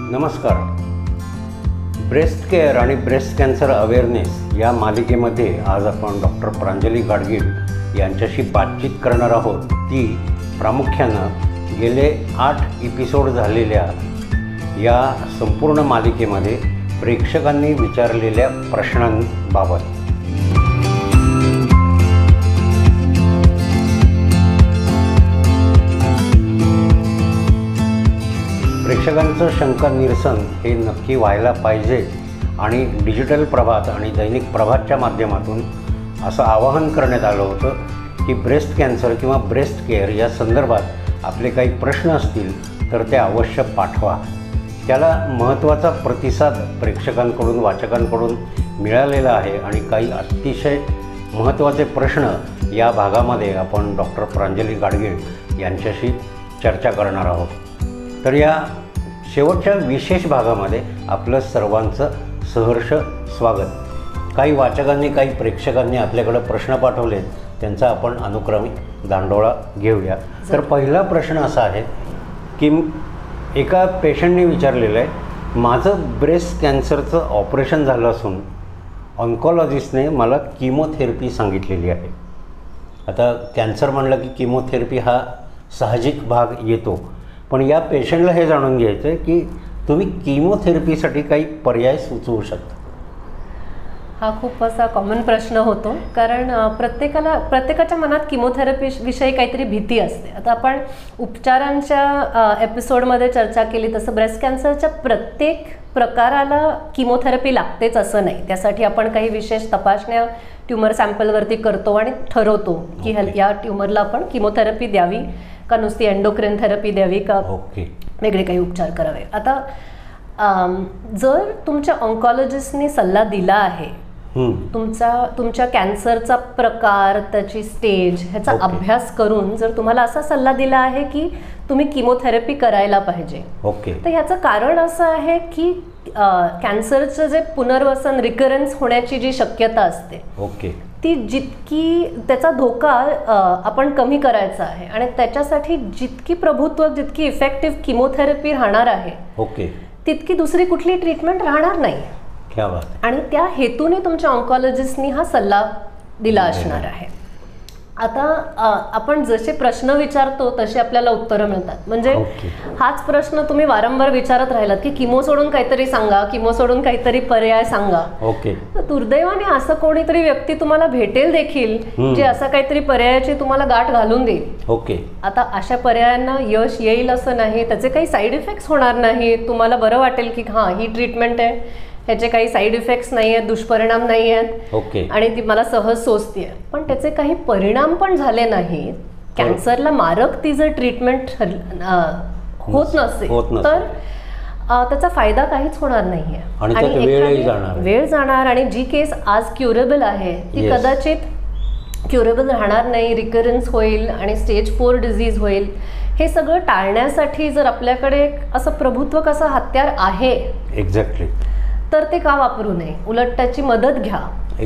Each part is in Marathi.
नमस्कार. ब्रेस्ट केअर आणि ब्रेस्ट कॅन्सर अवेअरनेस या मालिकेमध्ये आज आपण डॉक्टर प्रांजली गाडगीळ यांच्याशी बातचीत करणार आहोत. ती प्रामुख्यानं गेले 8 एपिसोड झालेल्या या संपूर्ण मालिकेमध्ये प्रेक्षकांनी विचारलेल्या प्रश्नांबाबत. प्रेक्षकांचं शंका निरसन हे नक्की व्हायला पाहिजे आणि डिजिटल प्रभात आणि दैनिक प्रभातच्या माध्यमातून असं आवाहन करण्यात आलं होतं की ब्रेस्ट कॅन्सर किंवा ब्रेस्ट केअर या संदर्भात आपले काही प्रश्न असतील तर ते अवश्य पाठवा. त्याला महत्त्वाचा प्रतिसाद प्रेक्षकांकडून वाचकांकडून मिळालेला आहे आणि काही अतिशय महत्त्वाचे प्रश्न या भागामध्ये आपण डॉक्टर प्रांजली गाडगीळ यांच्याशी चर्चा करणार आहोत. तर या शेवटच्या विशेष भागामध्ये आपलं सर्वांचं सहर्ष स्वागत. काही वाचकांनी काही प्रेक्षकांनी आपल्याकडं प्रश्न पाठवले, त्यांचा आपण अनुक्रमे दांडोळा घेऊया. तर पहिला प्रश्न असा आहे की एका पेशंटने विचारलेलं आहे, माझं ब्रेस्ट कॅन्सरचं ऑपरेशन झालं असून ऑन्कॉलॉजिस्टने मला किमोथेरपी सांगितलेली आहे. आता कॅन्सर म्हणलं की किमोथेरपी हा साहजिक भाग येतो, पण या पेशंटला हे जाणून घ्यायचं आहे की तुम्ही किमोथेरपीसाठी काही पर्याय सुचवू शकता. हा खूप असा कॉमन प्रश्न होतो, कारण प्रत्येकाच्या मनात किमोथेरपी विषयी काहीतरी भीती असते. आता आपण उपचारांच्या एपिसोडमध्ये चर्चा केली तसं ब्रेस्ट कॅन्सरच्या प्रत्येक प्रकाराला किमोथेरपी लागतेच असं नाही. त्यासाठी आपण काही विशेष तपासण्या ट्यूमर सॅम्पलवरती करतो आणि ठरवतो की या ट्यूमरला आपण किमोथेरपी द्यावी का नुसती एंडोक्रिन थेरपी द्यावी का वेगळे काही उपचार करावे. आता जर तुमच्या ऑन्कॉलॉजिस्टने सल्ला दिला आहे, तुमच्या कॅन्सरचा प्रकार, त्याची स्टेज ह्याचा अभ्यास करून जर तुम्हाला असा सल्ला दिला आहे की तुम्ही किमोथेरपी करायला पाहिजे, तर ह्याचं कारण असं आहे की कॅन्सरचं जे पुनर्वसन रिकरन्स होण्याची जी शक्यता असते ती जितकी त्याचा धोका आपण कमी करायचा आहे आणि त्याच्यासाठी जितकी प्रभुत्व, जितकी इफेक्टिव्ह किमोथेरपी राहणार आहे तितकी दुसरी कुठली ट्रीटमेंट राहणार नाही. आणि त्या हेतूने तुमच्या ऑन्कॉलॉजिस्टनी हा सल्ला दिला असणार आहे. आता आपण जसे प्रश्न विचारतो तसे आपल्याला उत्तरं मिळतात. म्हणजे हाच प्रश्न तुम्ही वारंवार विचारत राहिलात की किमो सोडून काहीतरी सांगा, किमो सोडून काहीतरी पर्याय सांगा. तर दुर्दैवाने असं कोणीतरी व्यक्ती तुम्हाला भेटेल देखील जे असा काहीतरी पर्यायाची तुम्हाला गाठ घालून देईल. आता अशा पर्यायांना यश येईल असं नाही, त्याचे काही साईड इफेक्ट्स होणार नाही. तुम्हाला बरं वाटेल की हां ही ट्रीटमेंट आहे, ह्याचे काही साईड इफेक्ट्स नाही आहेत, दुष्परिणाम नाही आहेत आणि ती मला सहज सोसते. पण त्याचे काही परिणाम पण झाले नाहीत, कॅन्सरला मारक ती जर ट्रीटमेंट होत नसेल तर त्याचा फायदा काहीच होणार नाहीये आणि वेळ जाणार आणि जी केस आज क्युरेबल आहे ती कदाचित क्युरेबल राहणार नाही, रिकरन्स होईल आणि स्टेज 4 डिझीज होईल. हे सगळं टाळण्यासाठी जर आपल्याकडे असं प्रभुत्व कसं हत्यार आहे तर ते का वापरू नये, उलट त्याची मदत घ्या.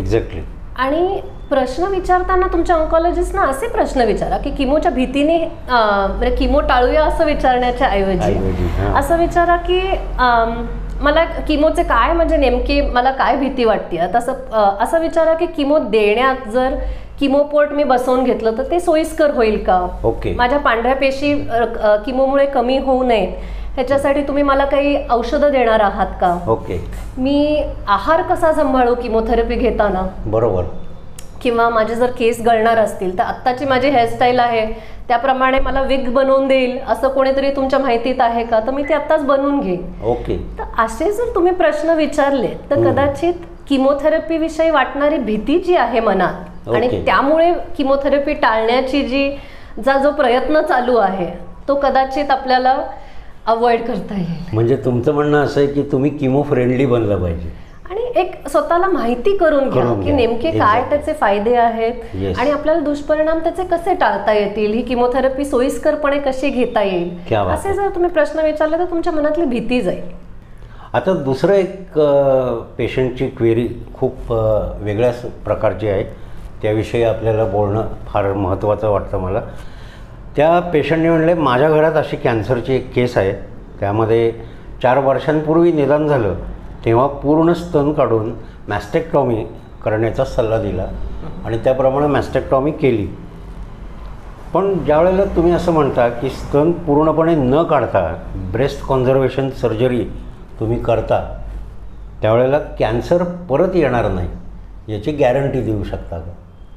आणि प्रश्न विचारताना तुमच्या ऑन्कॉलॉजिस्टना असे प्रश्न विचारा की किमोच्या भीतीने म्हणजे किमो टाळूया असं विचारण्याच्या ऐवजी असं विचारा की मला किमोचे काय, म्हणजे नेमकी मला काय भीती वाटते. तसं असं विचारा की किमो देण्यात जर किमोपोर्ट मी बसवून घेतलं तर ते सोयीस्कर होईल का, माझ्या पांढऱ्या पेशी किमोमुळे कमी होऊ नयेत ह्याच्यासाठी तुम्ही मला काही औषधं देणार आहात का, मी आहार कसा सांभाळू किमोथेरपी घेताना, किंवा माझे जर केस गळणार असतील तर आत्ताची माझी हेअरस्टाईल आहे त्याप्रमाणे मला विग बनवून देईल असं कोणीतरी तुमच्या माहितीत आहे का, तर मी ते आत्ताच बनवून घेईन. तर असे जर तुम्ही प्रश्न विचारले तर कदाचित किमोथेरपी विषयी वाटणारी भीती जी आहे मनात आणि त्यामुळे किमोथेरपी टाळण्याची जो प्रयत्न चालू आहे तो कदाचित आपल्याला अवॉइड करता येईल. म्हणजे तुमचं म्हणणं असं आहे की तुम्ही किमो फ्रेंडली बनलं पाहिजे आणि एक स्वतःला माहिती करून घ्या की नेमके काय त्याचे फायदे आहेत आणि आपल्याला दुष्परिणाम त्याचे कसे टाळता येतील, ही किमोथेरपी सोयीस्करपणे कशी घेता येईल, असे जर तुम्ही प्रश्न विचारले तर तुमच्या मनातली भीती जाईल. आता दुसरं एक पेशंटची क्वेरी खूप वेगळ्याच प्रकारची आहे, त्याविषयी आपल्याला बोलणं फार महत्त्वाचं वाटतं मला. त्या पेशंटने म्हणले, माझ्या घरात अशी कॅन्सरची एक केस आहे, त्यामध्ये 4 वर्षांपूर्वी निदान झालं तेव्हा पूर्ण स्तन काढून मॅस्टेक्टॉमी करण्याचा सल्ला दिला आणि त्याप्रमाणे मॅस्टेक्टॉमी केली. पण ज्यावेळेला तुम्ही असं म्हणता की स्तन पूर्णपणे न काढता ब्रेस्ट कॉन्झर्वेशन सर्जरी तुम्ही करता, त्यावेळेला कॅन्सर परत येणार नाही याची गॅरंटी देऊ शकता का?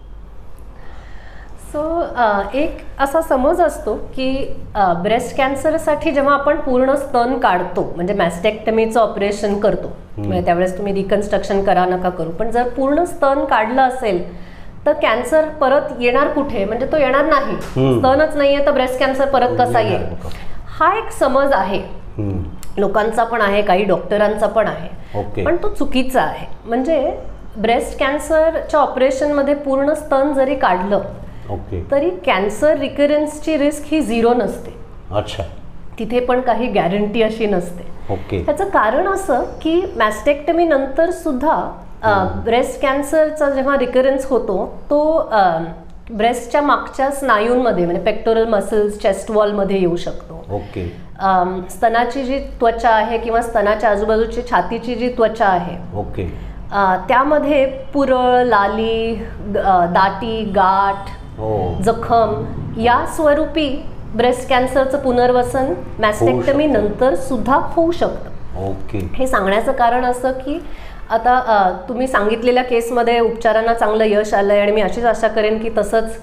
एक असा समज असतो की ब्रेस्ट कॅन्सरसाठी जेव्हा आपण पूर्ण स्तन काढतो म्हणजे मॅस्टेक्टमीचं ऑपरेशन करतो, म्हणजे त्यावेळेस तुम्ही रिकन्स्ट्रक्शन करा नका करू, पण जर पूर्ण स्तन काढलं असेल तर कॅन्सर परत येणार कुठे, म्हणजे तो येणार नाही. स्तनच नाहीये तर ब्रेस्ट कॅन्सर परत कसा येईल, हा एक समज आहे. लोकांचा पण आहे, काही डॉक्टरांचा पण आहे, पण तो चुकीचा आहे. म्हणजे ब्रेस्ट कॅन्सरच्या ऑपरेशनमध्ये पूर्ण स्तन जरी काढलं तरी कॅन्सर रिकरन्सची रिस्क ही 0 नसते. अच्छा, तिथे पण काही गॅरंटी अशी नसते. त्याचं कारण असं की मॅस्टेक्टमी नंतर सुद्धा ब्रेस्ट कॅन्सरचा जेव्हा रिकरन्स होतो तो ब्रेस्टच्या मागच्या स्नायूंमध्ये म्हणजे पेक्टोरल मसल्स, चेस्ट वॉलमध्ये येऊ शकतो. स्तनाची जी त्वचा आहे किंवा स्तनाच्या आजूबाजूची छातीची जी त्वचा आहे त्यामध्ये पुरळ, लाली, दाटी, गाठ, जखम या स्वरूपी ब्रेस्ट कॅन्सरचं पुनर्वसन मॅस्टेक्टमी नंतर सुद्धा होऊ शकतं. हे सांगण्याचं कारण असं की आता तुम्ही सांगितलेल्या केसमध्ये उपचारांना चांगलं यश आलंय आणि मी अशीच आशा करेन की तसंच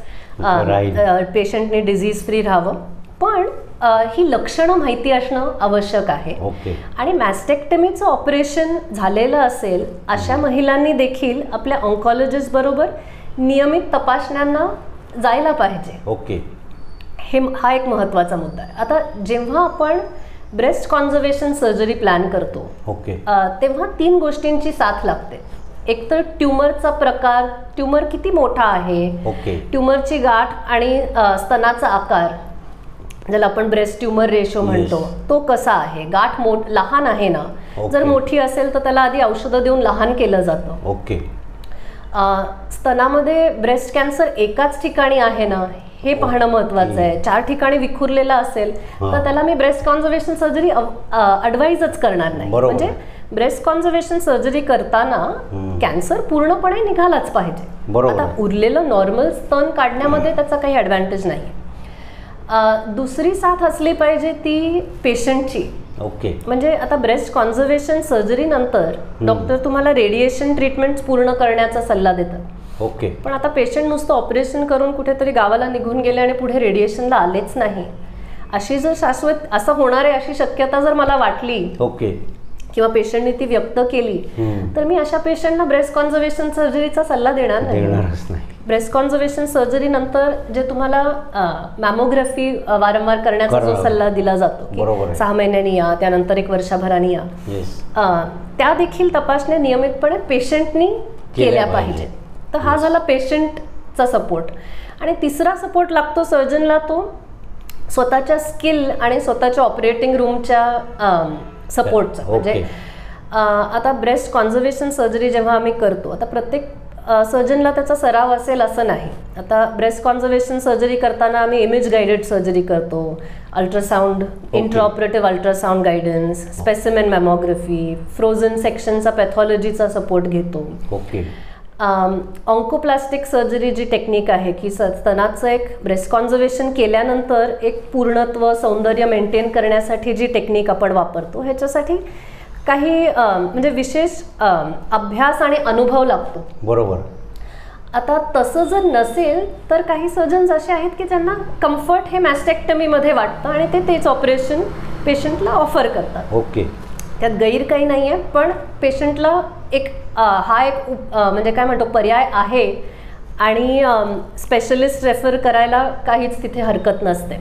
पेशंटने डिझीज फ्री राहावं. पण ही लक्षणं माहिती असणं आवश्यक आहे. आणि मॅस्टेक्टमीचं ऑपरेशन झालेलं असेल अशा महिलांनी देखील आपल्या ऑन्कॉलॉजिस्ट बरोबर नियमित तपासण्यांना जायला पाहिजे. हा एक महत्त्वाचा मुद्दा आहे. आता जेव्हा आपण ब्रेस्ट कॉन्झर्वेशन सर्जरी प्लॅन करतो तेव्हा 3 गोष्टींची साथ लागते. एक तर ट्यूमरचा प्रकार, ट्यूमर किती मोठा आहे, ट्यूमरची गाठ आणि स्तनाचा आकार ज्याला आपण ब्रेस्ट ट्यूमर रेशो म्हणतो तो कसा आहे. गाठ लहान आहे ना, जर मोठी असेल तर त्याला आधी औषधं देऊन लहान केलं जातं. स्तनामध्ये ब्रेस्ट कॅन्सर एकाच ठिकाणी आहे ना हे पाहणं महत्वाचं आहे. 4 ठिकाणी विखुरलेला असेल तर त्याला मी ब्रेस्ट कॉन्झर्वेशन सर्जरी ॲडवाइजच करणार नाही. म्हणजे ब्रेस्ट कॉन्झर्वेशन सर्जरी करताना कॅन्सर पूर्णपणे निघालाच पाहिजे. आता उरलेलं नॉर्मल स्तन काढण्यामध्ये त्याचा काही ॲडव्हान्टेज नाही. दुसरी साथ असली पाहिजे ती पेशंटची. म्हणजे आता ब्रेस्ट कॉन्झर्वेशन सर्जरी नंतर डॉक्टर तुम्हाला रेडिएशन ट्रीटमेंट पूर्ण करण्याचा सल्ला देतात. पण आता पेशंट नुसतं ऑपरेशन करून कुठेतरी गावाला निघून गेले आणि पुढे रेडिएशनला आलेच नाही, अशी जर शाश्वत असं होणार आहे अशी शक्यता जर मला वाटली किंवा पेशंटने ती व्यक्त केली तर मी अशा पेशंटना ब्रेस्ट कॉन्झर्वेशन सर्जरीचा सल्ला देणार नाही. ब्रेस्ट कॉन्झर्वेशन सर्जरी नंतर जे तुम्हाला मॅमोग्राफी वारंवार करण्याचा जो सल्ला दिला जातो 6 महिन्यांनी या, त्यानंतर 1 वर्षभरानी या, त्या देखील तपासण्या नियमितपणे पेशंटनी केल्या पाहिजेत. तर हा झाला पेशंटचा सपोर्ट. आणि तिसरा सपोर्ट लागतो सर्जनला तो स्वतःच्या स्किल आणि स्वतःच्या ऑपरेटिंग रूमच्या सपोर्टचा. म्हणजे आता ब्रेस्ट कॉन्झर्वेशन सर्जरी जेव्हा आम्ही करतो, आता प्रत्येक सर्जनला त्याचा सराव असेल असं नाही. आता ब्रेस्ट कॉन्झर्वेशन सर्जरी करताना आम्ही इमेज गायडेड सर्जरी करतो, ultrasound, intraoperative ultrasound guidance, specimen mammography, frozen सेक्शनचा पॅथॉलॉजीचा सपोर्ट घेतो. ऑन्कोप्लास्टिक सर्जरी जी टेक्निक आहे की स्तनाचं एक ब्रेस्ट कॉन्झर्वेशन केल्यानंतर एक पूर्णत्व, सौंदर्य मेंटेन करण्यासाठी जी टेक्निक आपण वापरतो ह्याच्यासाठी काही म्हणजे विशेष अभ्यास आणि अनुभव लागतो. बरोबर. आता तसं जर नसेल तर काही सर्जन्स असे आहेत की ज्यांना कम्फर्ट हे मॅस्टेक्टमीमध्ये वाटतं आणि ते तेच ऑपरेशन पेशंटला ऑफर करतात. त्यात गैर काही नाही आहे, पण पेशंटला एक हा एक म्हणजे काय म्हणतो पर्याय आहे आणि स्पेशलिस्ट रेफर करायला काहीच तिथे हरकत नसते.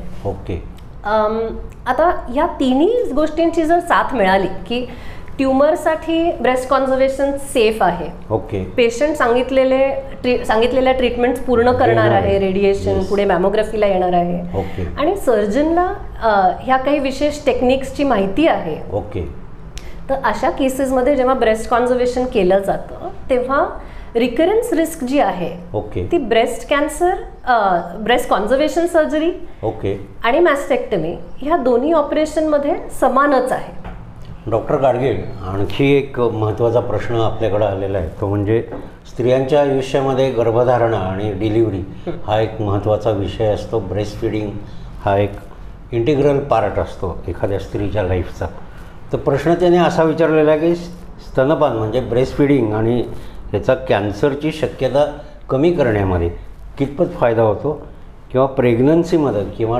आता या तिन्ही गोष्टींची जर साथ मिळाली की ट्यूमरसाठी ब्रेस्ट कॉन्झर्वेशन सेफ आहे, पेशंट सांगितलेल्या ट्रीटमेंट्स पूर्ण करणार आहे, रेडिएशन, पुढे मॅमोग्राफीला येणार आहे, आणि सर्जनला ह्या काही विशेष टेक्निक्सची माहिती आहे, तर अशा केसेसमध्ये जेव्हा ब्रेस्ट कॉन्झर्वेशन केलं जातं तेव्हा रिकरन्स रिस्क जी आहे ती breast cancer, breast conservation surgery आणि मॅस्टेक्टमी ह्या दोन्ही ऑपरेशनमध्ये समानच आहे. डॉक्टर गाडगीळ, आणखी एक महत्त्वाचा प्रश्न आपल्याकडे आलेला आहे, तो म्हणजे स्त्रियांच्या आयुष्यामध्ये गर्भधारणा आणि डिलिव्हरी हा एक महत्त्वाचा विषय असतो. ब्रेस्ट फिडिंग हा एक इंटिग्रल पार्ट असतो एखाद्या स्त्रीच्या लाईफचा. तर प्रश्न त्याने असा विचारलेला आहे की स्तनपान म्हणजे ब्रेस्ट फिडिंग आणि याचा कॅन्सरची शक्यता कमी करण्यामध्ये कितपत फायदा होतो, किंवा प्रेग्नन्सीमध्ये किंवा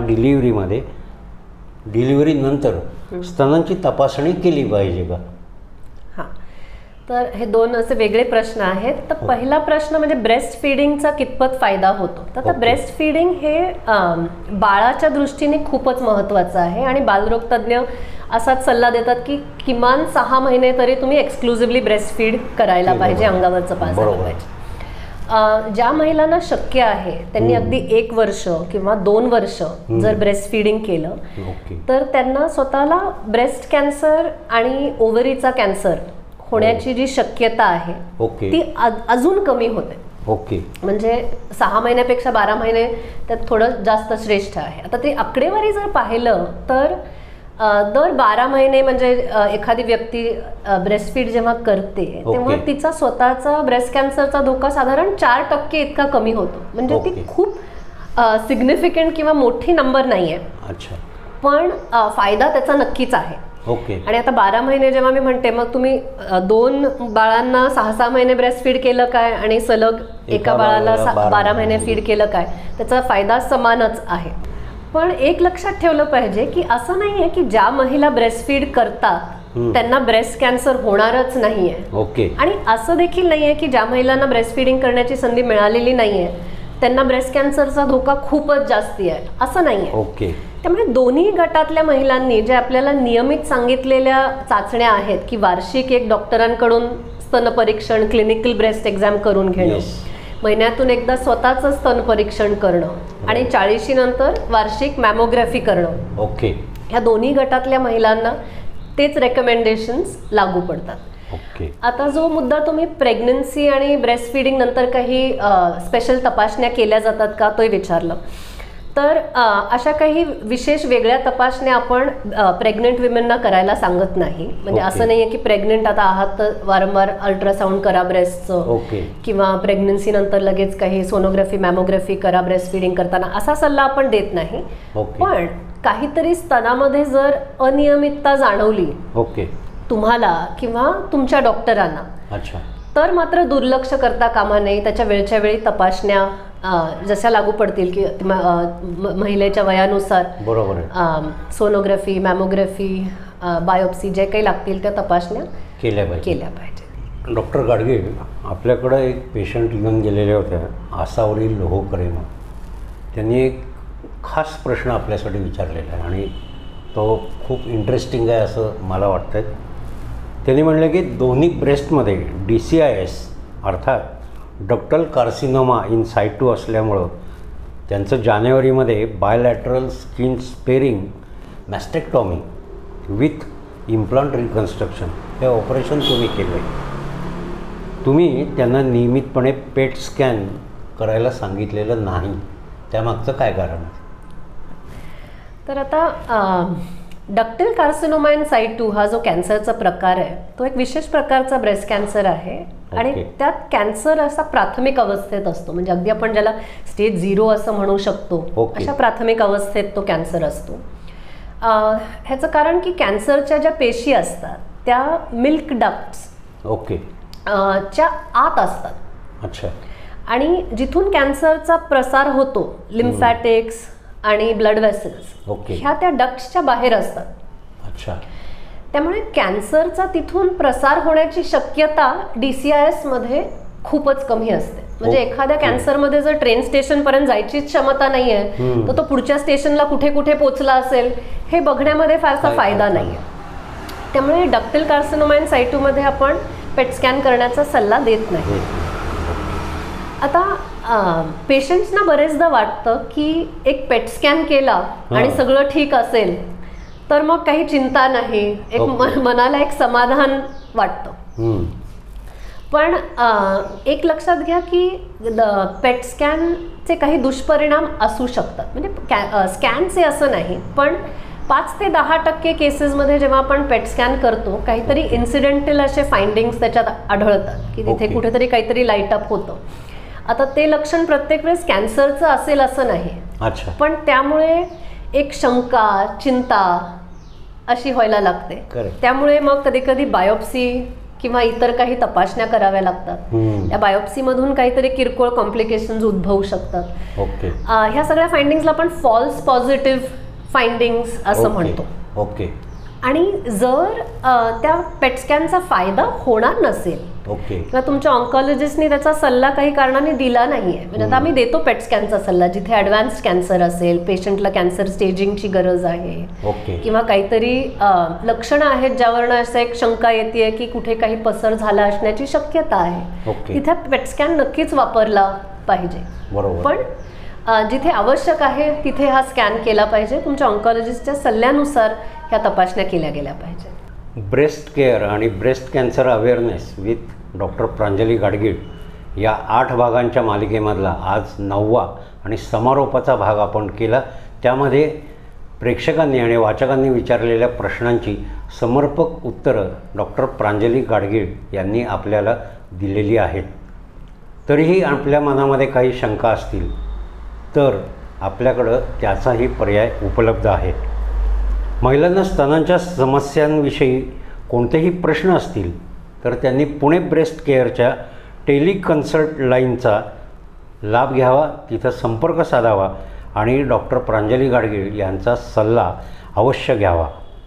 डिलिव्हरीनंतर स्तनांची तपासणी केली पाहिजे का? हां, तर हे दोन असे वेगळे प्रश्न आहेत. तर पहिला प्रश्न म्हणजे ब्रेस्ट फिडिंगचा कितपत फायदा होतो. तर आता ब्रेस्ट फिडिंग हे बाळाच्या दृष्टीने खूपच महत्त्वाचं आहे आणि बालरोग तज्ज्ञ असाच सल्ला देतात की किमान 6 महिने तरी तुम्ही एक्सक्लुझिव्हली ब्रेस्ट फीड करायला पाहिजे, अंगावरचं पाजायला पाहिजे. ज्या महिलांना शक्य आहे त्यांनी अगदी 1 वर्ष किंवा 2 वर्ष जर ब्रेस्ट फिडिंग केलं तर त्यांना स्वतःला ब्रेस्ट कॅन्सर आणि ओव्हरीचा कॅन्सर होण्याची जी शक्यता आहे ती अजून कमी होते. म्हणजे 6 महिन्यापेक्षा 12 महिने त्यात थोडं जास्त श्रेष्ठ आहे. आता ती आकडेवारी जर पाहिलं तर दर 12 महिने म्हणजे एखादी व्यक्ती ब्रेस्टफीड जेव्हा करते तेव्हा तिचा स्वतःचा ब्रेस्ट कॅन्सरचा धोका साधारण 4% इतका कमी होतो. म्हणजे ती खूप सिग्निफिकंट किंवा मोठी नंबर नाही आहे, पण फायदा त्याचा नक्कीच आहे. आणि आता 12 महिने जेव्हा मी म्हणते, मग तुम्ही 2 बाळांना 6-6 महिने ब्रेस्ट फीड केलं काय आणि सलग एका बाळाला 12 महिने फीड केलं काय, त्याचा फायदा समानच आहे. पण एक लक्षात ठेवलं पाहिजे की असं नाही आहे की ज्या महिला ब्रेस्ट फीड करतात त्यांना ब्रेस्ट कॅन्सर होणारच नाहीये. आणि असं देखील नाहीये की ज्या महिलांना ब्रेस्ट फीडिंग करण्याची संधी मिळालेली नाहीये त्यांना ब्रेस्ट कॅन्सरचा धोका खूपच जास्ती आहे, असं नाहीये. त्यामुळे दोन्ही गटातल्या महिलांनी जे आपल्याला नियमित सांगितलेल्या चाचण्या आहेत की वार्षिक एक डॉक्टरांकडून स्तन परीक्षण, क्लिनिकल ब्रेस्ट एक्झाम करून घेणं, महिन्यातून एकदा स्वतःचं स्तन परीक्षण करणं आणि 40 नंतर वार्षिक मॅमोग्राफी करणं, ह्या दोन्ही गटातल्या महिलांना तेच रेकमेंडेशन्स लागू पडतात. आता जो मुद्दा तुम्ही प्रेग्नन्सी आणि ब्रेस्ट फिडिंग नंतर काही स्पेशल तपासण्या केल्या जातात का तो विचारलं, तर अशा काही विशेष वेगळ्या तपासण्या आपण प्रेग्नंट विमेनना करायला सांगत नाही. म्हणजे असं नाही आहे की प्रेग्नंट आता आहात तर वारंवार अल्ट्रासाऊंड करा ब्रेस्टचं, किंवा प्रेग्नन्सी नंतर लगेच काही सोनोग्राफी मॅमोग्राफी करा ब्रेस्ट फिडिंग करताना, असा सल्ला आपण देत नाही. पण काहीतरी स्तनामध्ये जर अनियमितता जाणवली तुम्हाला किंवा तुमच्या डॉक्टरांना, तर मात्र दुर्लक्ष करता कामा नये. त्याच्या वेळच्या वेळी तपासण्या जशा लागू पडतील की महिलेच्या वयानुसार सोनोग्राफी, मॅमोग्राफी, बायोप्सी जे काही लागतील त्या तपासण्या केल्या पाहिजे. डॉक्टर गाडगीळ, आपल्याकडं एक पेशंट येऊन गेलेले होते, आसावरी लोहोकरे. त्यांनी एक खास प्रश्न आपल्यासाठी विचारलेला आहे आणि तो खूप इंटरेस्टिंग आहे असं मला वाटतं. त्यांनी म्हणलं की दोन्ही ब्रेस्टमध्ये DCIS अर्थात डक्टल कार्सिनोमा इन साइटू असल्यामुळं त्यांचं जानेवारीमध्ये bilateral skin sparing mastectomy with implant reconstruction हे ऑपरेशन तुम्ही केलं आहे. तुम्ही त्यांना नियमितपणे पेट स्कॅन करायला सांगितलेलं नाही, त्यामागचं काय कारण? तर आता डक्टल कार्सिनोमा इन साइटू हा जो कॅन्सरचा प्रकार आहे तो एक विशेष प्रकारचा ब्रेस्ट कॅन्सर आहे. आणि त्यात कॅन्सर असा प्राथमिक अवस्थेत असतो, म्हणजे अगदी आपण ज्याला स्टेज 0 असं म्हणू शकतो, अशा प्राथमिक अवस्थेत तो कॅन्सर असतो. ह्याचं कारण की कॅन्सरच्या ज्या पेशी असतात त्या मिल्क डक्ट्स च्या आत असतात. आणि जिथून कॅन्सरचा प्रसार होतो, लिम्फॅटिक्स आणि ब्लड वेसल्स ह्या त्या डक्ट्सच्या बाहेर असतात. त्यामुळे कॅन्सरचा तिथून प्रसार होण्याची शक्यता DCIS मध्ये खूपच कमी असते. म्हणजे एखाद्या कॅन्सरमध्ये जर ट्रेन स्टेशनपर्यंत जायचीच क्षमता नाही आहे तर तो पुढच्या स्टेशनला कुठे कुठे पोचला असेल हे बघण्यामध्ये फारसा फायदा नाही आहे. त्यामुळे डक्टल कार्सिनोमा इन साइटूमध्ये आपण पेट स्कॅन करण्याचा सल्ला देत नाही. आता पेशंट्सना बरेचदा वाटतं की एक पेट स्कॅन केला आणि सगळं ठीक असेल तर मग काही चिंता नाही, एक मनाला एक समाधान वाटतं. पण एक लक्षात घ्या की पेट स्कॅनचे काही दुष्परिणाम असू शकतात. म्हणजे स्कॅनचे असं नाही, पण 5 ते 10% केसेसमध्ये जेव्हा आपण पेट स्कॅन करतो काहीतरी इन्सिडेंटल असे फाइंडिंग्स त्याच्यात आढळतात की तिथे Okay. कुठेतरी काहीतरी लाईट अप होतं. आता ते लक्षण प्रत्येक वेळेस कॅन्सरचं असेल असं नाही, अच्छा. पण त्यामुळे एक शंका, चिंता अशी व्हायला लागते. Correct. त्यामुळे मग कधी कधी बायोप्सी किंवा इतर काही तपासण्या कराव्या लागतात. या बायोप्सीमधून काहीतरी किरकोळ कॉम्प्लिकेशन्स उद्भवू शकतात. ओके. ह्या सगळ्या फाइंडिंग्सला आपण फॉल्स पॉझिटिव्ह फाइंडिंग्स असं म्हणतो. ओके. आणि जर त्या पेट स्कॅनचा फायदा होणार नसेल ओके. किंवा तुमच्या ऑन्कॉलॉजिस्टनी त्याचा सल्ला काही कारणाने दिला नाही आहे, म्हणजे आता आम्ही देतो पेट स्कॅनचा सल्ला जिथे ॲडव्हान्स्ड कॅन्सर असेल, पेशंटला कॅन्सर स्टेजिंगची गरज आहे ओके. किंवा काहीतरी लक्षणं आहेत ज्यावरनं असं एक शंका येते की कुठे काही पसर झाला असण्याची शक्यता आहे, ओके. तिथे पेट स्कॅन नक्कीच वापरला पाहिजे. बरोबर. पण जिथे आवश्यक आहे तिथे हा स्कॅन केला पाहिजे. तुमच्या ऑन्कॉलॉजिस्टच्या सल्ल्यानुसार ह्या तपासण्या केल्या गेल्या पाहिजेत. ब्रेस्ट केअर आणि breast cancer awareness with doctor Pranjali Gadgil या 8 भागांच्या मालिकेमधला आज 9वा आणि समारोपाचा भाग आपण केला. त्यामध्ये प्रेक्षकांनी आणि वाचकांनी विचारलेल्या प्रश्नांची समर्पक उत्तरं डॉक्टर प्रांजली गाडगीळ यांनी आपल्याला दिलेली आहेत. तरीही आपल्या मनामध्ये काही शंका असतील तर आपल्याकडं त्याचाही पर्याय उपलब्ध आहे. महिलांना स्तनांच्या समस्यांविषयी कोणतेही प्रश्न असतील तर त्यांनी पुणे ब्रेस्ट केअरच्या टेलिकन्सल्ट लाईनचा लाभ घ्यावा, तिथं संपर्क साधावा आणि डॉक्टर प्रांजली गाडगीळ यांचा सल्ला अवश्य घ्यावा.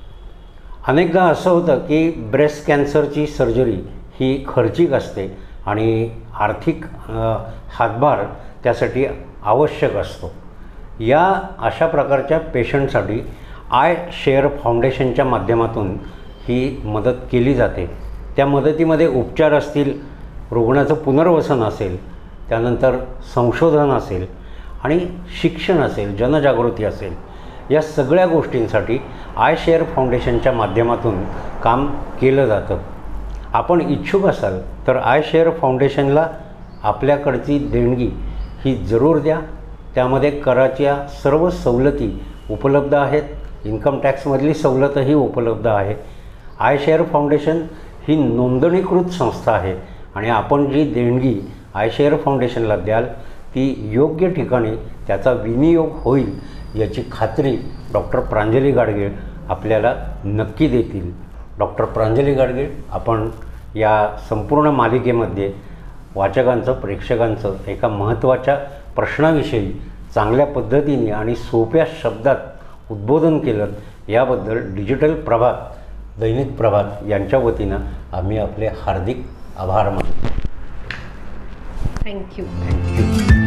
अनेकदा असं होतं की ब्रेस्ट कॅन्सरची सर्जरी ही खर्चिक असते आणि आर्थिक हातभार त्यासाठी आवश्यक असतो. या अशा प्रकारच्या पेशंटसाठी आय शेअर फाउंडेशनच्या माध्यमातून ही मदत केली जाते. त्या मदतीमध्ये उपचार असतील, रुग्णाचं पुनर्वसन असेल, त्यानंतर संशोधन असेल आणि शिक्षण असेल, जनजागृती असेल, या सगळ्या गोष्टींसाठी आय शेअर फाउंडेशनच्या माध्यमातून काम केलं जातं. आपण इच्छुक असाल तर आय शेअर फाउंडेशनला आपल्याकडची देणगी ही जरूर द्या. त्यामध्ये कराच्या सर्व सवलती उपलब्ध आहेत, इन्कम टॅक्समधली सवलतही उपलब्ध आहे. आय शेअर फाउंडेशन ही नोंदणीकृत संस्था आहे आणि आपण जी देणगी आय शेअर फाउंडेशनला द्याल ती योग्य ठिकाणी त्याचा विनियोग होईल याची खात्री डॉक्टर प्रांजली गाडगीळ आपल्याला नक्की देतील. डॉक्टर प्रांजली गाडगीळ आपण या संपूर्ण मालिकेमध्ये वाचकांचं, प्रेक्षकांचं एका महत्त्वाच्या प्रश्नाविषयी चांगल्या पद्धतीने आणि सोप्या शब्दात उद्बोधन केलं, याबद्दल डिजिटल प्रभात, दैनिक प्रभात यांच्या वतीनं आम्ही आपले हार्दिक आभार मानतो. थँक्यू. थँक्यू.